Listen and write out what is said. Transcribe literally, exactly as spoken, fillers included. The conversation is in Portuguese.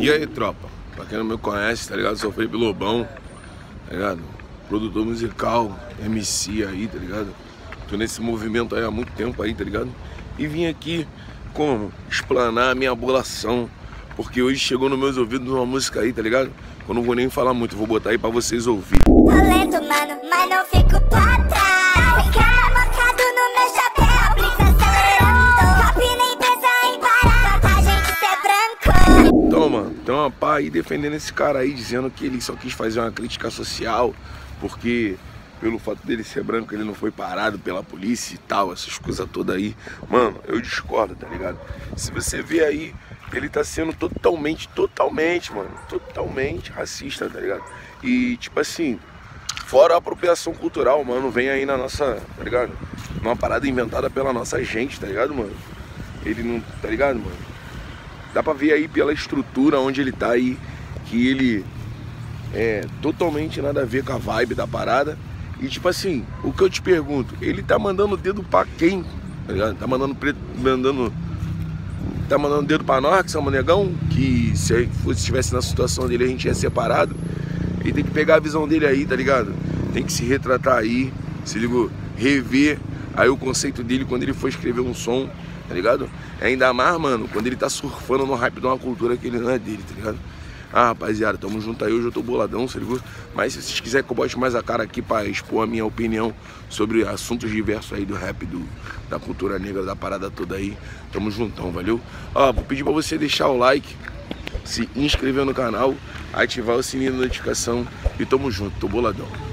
E aí, tropa? Pra quem não me conhece, tá ligado? Sou o Felipe Lobão, tá ligado? Produtor musical, M C aí, tá ligado? Tô nesse movimento aí há muito tempo aí, tá ligado? E vim aqui, como? Explanar a minha bolação, porque hoje chegou nos meus ouvidos uma música aí, tá ligado? Eu não vou nem falar muito, vou botar aí pra vocês ouvirem. Tô lento, mano, mas não fico pra trás. Cara marcado no meu chapéu, blitz acelerando. Top nem pensa em parar, pra gente ser branco. Então, mano, tem uma pá aí defendendo esse cara aí, dizendo que ele só quis fazer uma crítica social, porque pelo fato dele ser branco ele não foi parado pela polícia e tal, essas coisas todas aí. Mano, eu discordo, tá ligado? Se você vê aí, ele tá sendo totalmente, totalmente, mano, totalmente racista, tá ligado? E, tipo assim, fora a apropriação cultural, mano, vem aí na nossa, tá ligado? Uma parada inventada pela nossa gente, tá ligado, mano? Ele não, tá ligado, mano? Dá pra ver aí pela estrutura onde ele tá aí, que ele é totalmente nada a ver com a vibe da parada. E tipo assim, o que eu te pergunto, ele tá mandando dedo pra quem? Tá ligado? Tá mandando preto, mandando... Tá mandando dedo pra nós, que somos negão, que se estivesse na situação dele a gente ia separado. Ele tem que pegar a visão dele aí, tá ligado? Tem que se retratar aí, se ligou? Rever aí o conceito dele quando ele for escrever um som, tá ligado? Ainda mais, mano, quando ele tá surfando no hype de uma cultura que ele não é dele, tá ligado? Ah, rapaziada, tamo junto aí, hoje eu tô boladão, se ligou? Mas se vocês quiserem que eu bote mais a cara aqui pra expor a minha opinião sobre assuntos diversos aí do rap, do, da cultura negra, da parada toda aí, tamo juntão, valeu? Ó, vou pedir pra você deixar o like, se inscrever no canal, ativar o sininho da notificação e tamo junto, tô boladão.